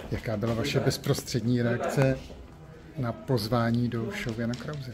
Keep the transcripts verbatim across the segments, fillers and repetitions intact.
Jaká byla vaše bezprostřední reakce na pozvání do show Jana Krause?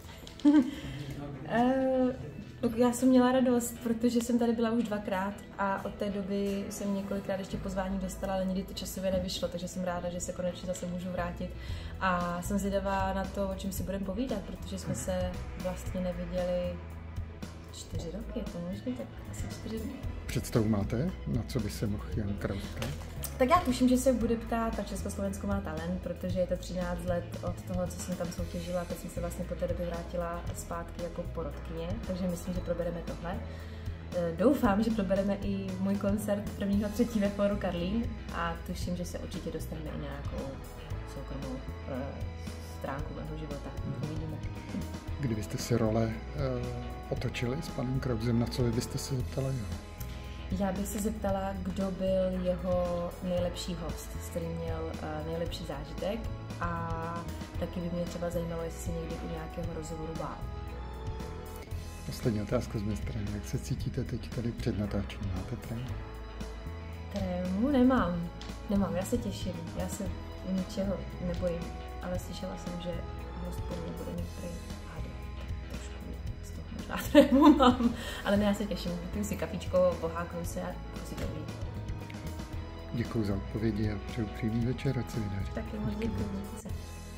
Já jsem měla radost, protože jsem tady byla už dvakrát a od té doby jsem několikrát ještě pozvání dostala, ale nikdy to časově nevyšlo, takže jsem ráda, že se konečně zase můžu vrátit. A jsem zvědavá na to, o čem si budeme povídat, protože jsme se vlastně neviděli čtyři roky, je to možná tak asi čtyři roky. Představu máte, na co by se mohl Jan Krause ptát? Tak já tuším, že se bude ptát, tak Československo má talent, protože je to třináct let od toho, co jsem tam soutěžila, teď jsem se vlastně po té době vrátila zpátky jako porodkyně, takže myslím, že probereme tohle. Doufám, že probereme i můj koncert prvního třetí ve Fóru Karlín a tuším, že se určitě dostaneme i nějakou soukromou uh, stránku mého života. Uvidíme. Kdybyste si role uh, otočili s panem Krausem, na co byste se zeptala? Jo? Já bych se zeptala, kdo byl jeho nejlepší host, s kterým měl uh, nejlepší zážitek a taky by mě třeba zajímalo, jestli se někdy u nějakého rozhovoru bál. Poslední otázka z mé strany. Jak se cítíte teď tady před natáčením? Máte trému? Trému nemám. Nemám, já se těším. Já se ničeho nebojím, ale slyšela jsem, že host podle mě bude některý hádat. Trošku z toho možná trému mám. Ale ne, já se těším. Vypiju si kapičko, poháknu se a si to uvidím. Děkuji za odpovědi a přeju příjemný večer, ať se vydaří. Taky moc děkuji.